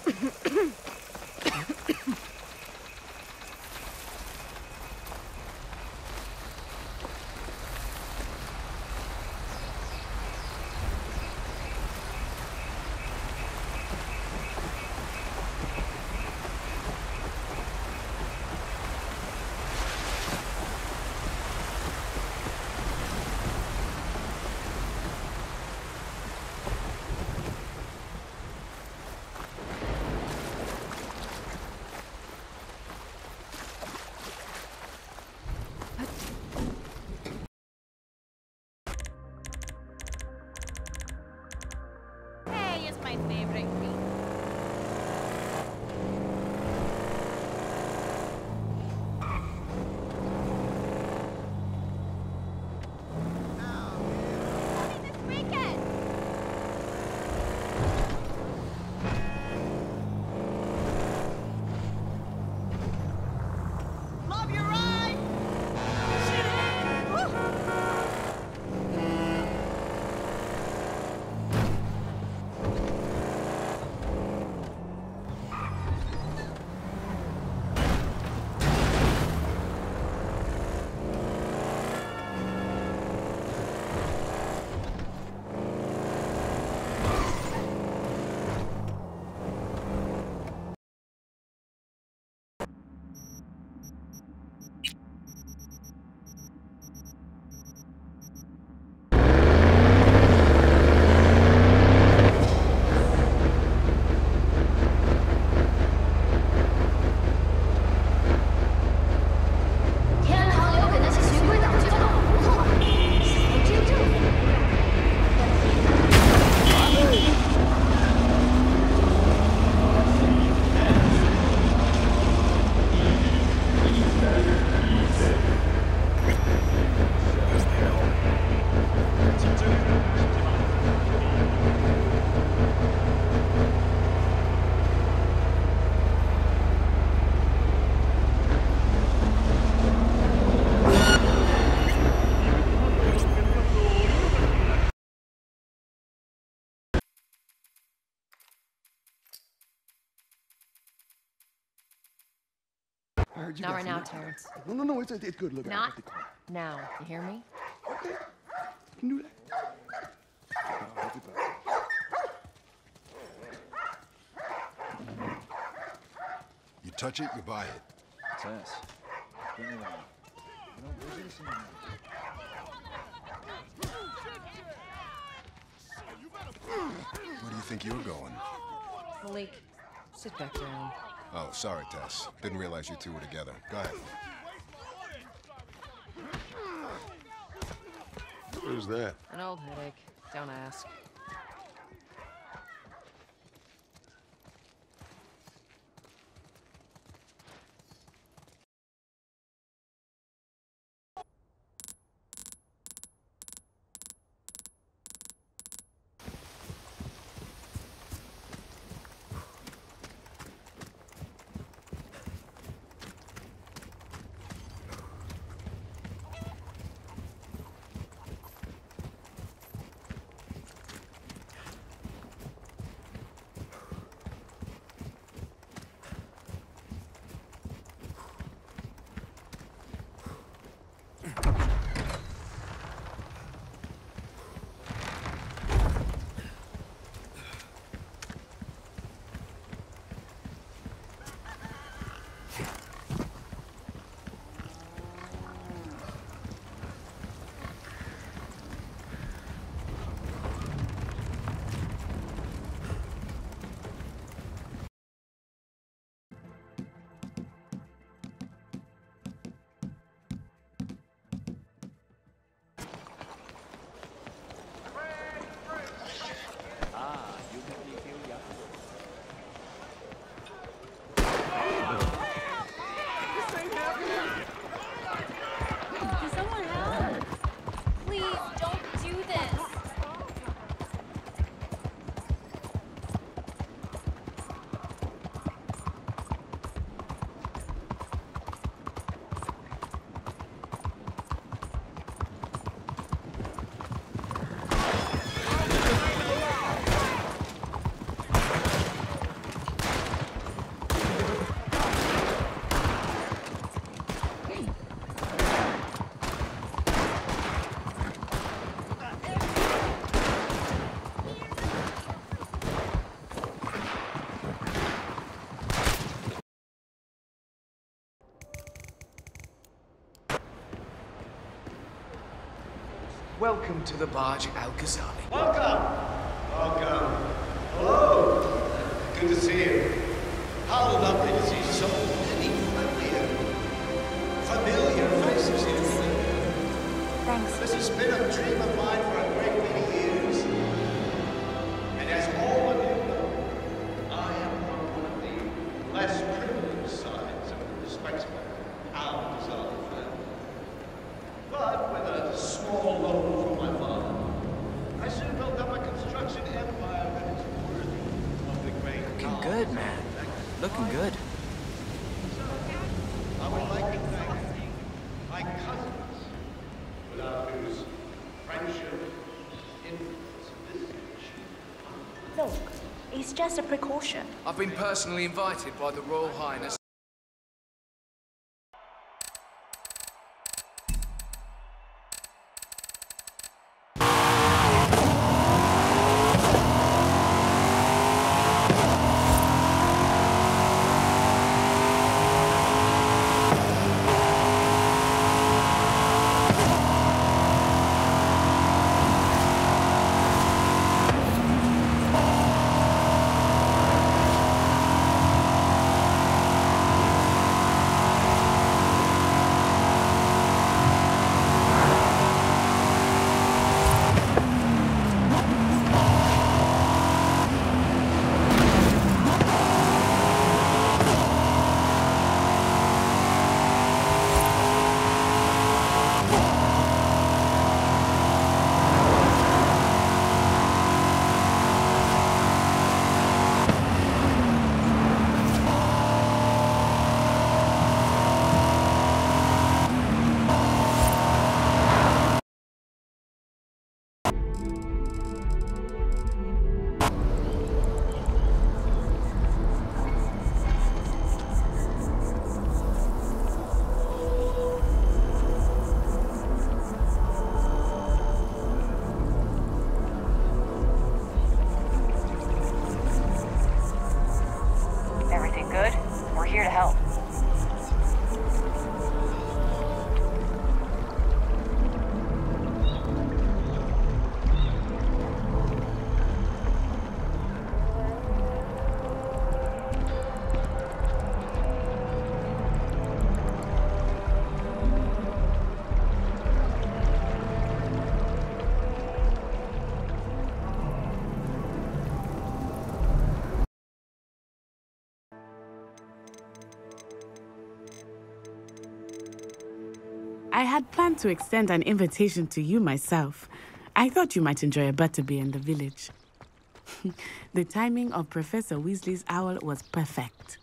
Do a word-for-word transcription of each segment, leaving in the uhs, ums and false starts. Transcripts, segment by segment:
My favorite green. I heard you Not got right some now, work. Terrence. No, no, no, it's, it's good. Look, Not I'll be quiet. now. You hear me? Okay, you can do that. No, I'll be back. You touch it, you buy it. Tess, bring it on. You know, there's this in there. Where do you think you're going? Malik, sit back down. Oh, sorry, Tess. Didn't realize you two were together. Go ahead. What is that? An old headache. Don't ask. Welcome to the barge Al-Ghazali. Welcome! Welcome. Hello! Good to see you. How lovely to see so many familiar, familiar faces here today. Thanks. This has been a dream of mine for a great many years. And as all of you know, I am from one of the less privileged sides of the respectable Al-Ghazali family. But with a small loan from my father, I soon built up a construction empire that is worthy of the great Looking good, man. Looking good. I would like to thank my cousins, without whose friendship and influence this nation. Look, it's just a precaution. I've been personally invited by the Royal Highness. Everything good? We're here to help. I had planned to extend an invitation to you myself. I thought you might enjoy a butterbeer in the village. The timing of Professor Weasley's owl was perfect.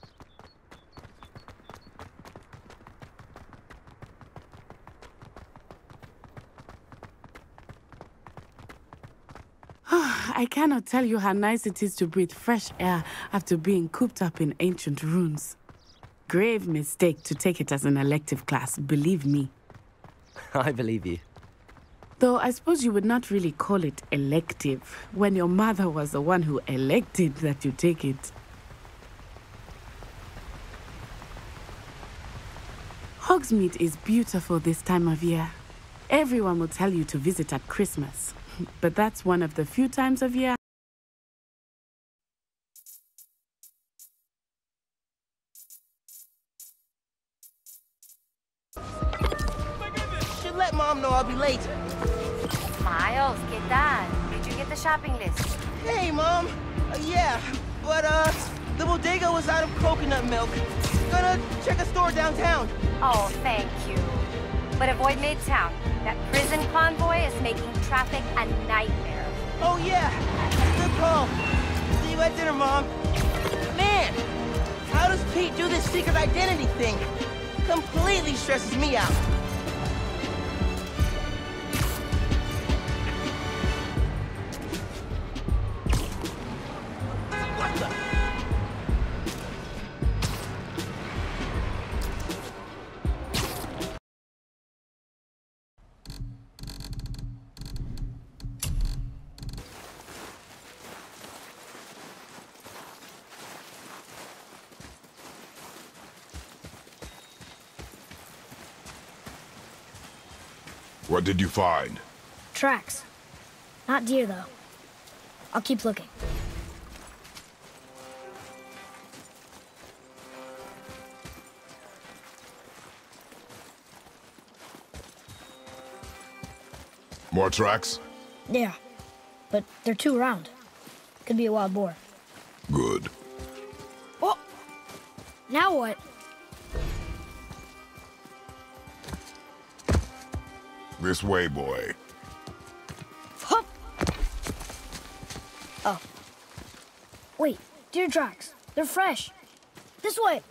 I cannot tell you how nice it is to breathe fresh air after being cooped up in ancient ruins. Grave mistake to take it as an elective class, believe me. I believe you. Though I suppose you would not really call it elective when your mother was the one who elected that you take it. Hogsmeade is beautiful this time of year. Everyone will tell you to visit at Christmas, but that's one of the few times of year should let Mom know I'll be late. Miles, ¿qué tal? Did you get the shopping list? Hey, Mom. Uh, yeah, but, uh, the bodega was out of coconut milk. Gonna check a store downtown. Oh, thank you. But avoid Midtown. That prison convoy is making traffic a nightmare. Oh, yeah. Good call. See you at dinner, Mom. Man, how does Pete do this secret identity thing? Completely stresses me out. What did you find? tracks. Not deer, though. I'll keep looking. More tracks? Yeah, but they're too round. Could be a wild boar. Good. Oh! Now what? This way, boy. Hup! Oh. Wait, deer tracks. They're fresh. This way.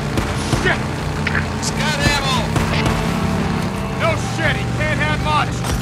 Scout ammo! No shit, he can't have much!